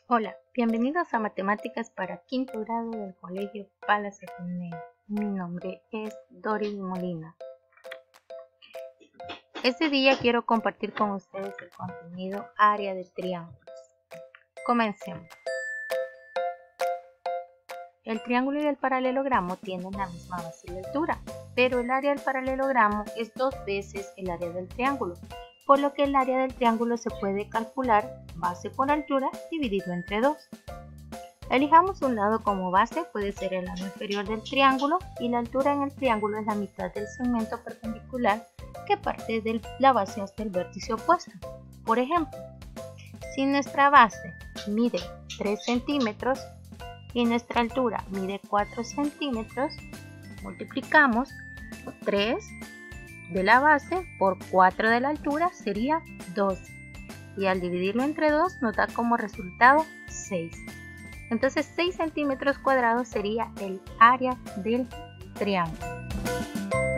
Hola, bienvenidos a Matemáticas para quinto grado del Colegio Palas Ateneo. Mi nombre es Doris Molina. Este día quiero compartir con ustedes el contenido área de triángulos. Comencemos. El triángulo y el paralelogramo tienen la misma base y altura, pero el área del paralelogramo es 2 veces el área del triángulo, por lo que el área del triángulo se puede calcular base por altura dividido entre 2. Elijamos un lado como base, puede ser el lado inferior del triángulo, y la altura en el triángulo es la mitad del segmento perpendicular que parte de la base hasta el vértice opuesto. Por ejemplo, si nuestra base mide 3 centímetros y nuestra altura mide 4 centímetros, multiplicamos 3 de la base por 4 de la altura sería 12, y al dividirlo entre 2 nos da como resultado 6. Entonces 6 centímetros cuadrados sería el área del triángulo.